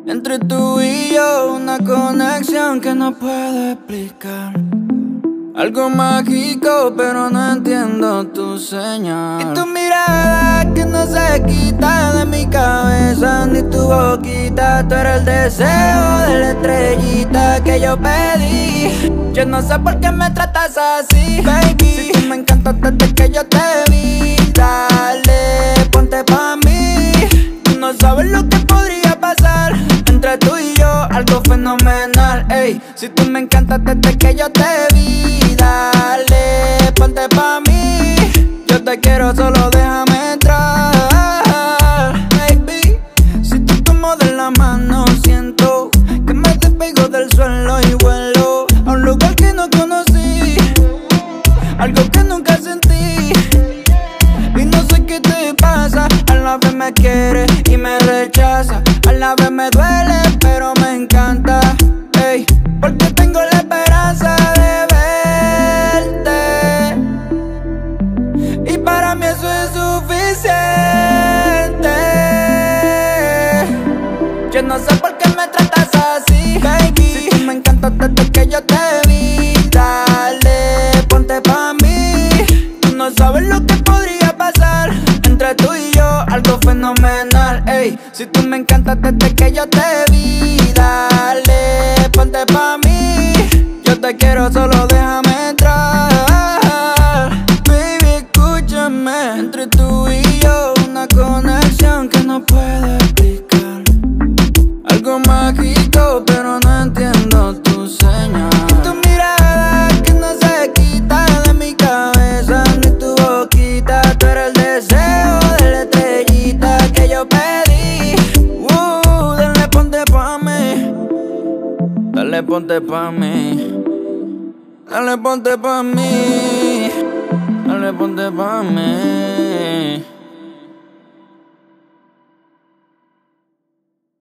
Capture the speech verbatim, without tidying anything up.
Entre tú y yo, una conexión que no puedo explicar. Algo mágico, pero no entiendo tu señal. Y tu mirada que no se quita de mi cabeza, ni tu boquita. Tú eres el deseo de la estrellita que yo pedí. Yo no sé por qué me tratas así, baby. Si tú me encantas desde que yo te vi. Dale, ponte pa' mí. Tú no sabes lo que podría pasar entre tú y yo, algo fenomenal, ey. Si tú me encantas desde que yo te vi. Dale, ponte pa' mí. Yo te quiero, solo déjame entrar, baby. Si te tomo de la mano, siento que me despego del suelo y vuelo a un lugar que no conocí, algo que nunca sentí. Y no sé qué te pasa, a la vez me quieres y me rechaza. A la vez me duele, pero me encanta, ey, porque tengo la esperanza de verte. Y para mí eso es suficiente. Yo no sé por qué me tratas así, baby. Si tú me encantas desde que yo te vi. Dale, ponte pa' mí. Tú no sabes lo que podría pasar entre tú y yo, algo fenomenal, ey. Si tú me encantas desde que yo te vi. Dale, ponte pa' mí. Yo te quiero, solo déjame entrar, baby, escúchame. Entre tú y yo, una conexión que no puedo explicar. Algo mágico, pero no entiendo tu señal. Y tu mirada que no se quita de mi cabeza, ni tu boquita. Tú eres el deseo de la estrellita que yo pedí. Uh, dale, ponte pa' mí. Dale, ponte pa' mí. Dale, ponte pa' mí. Dale, ponte pa' mí.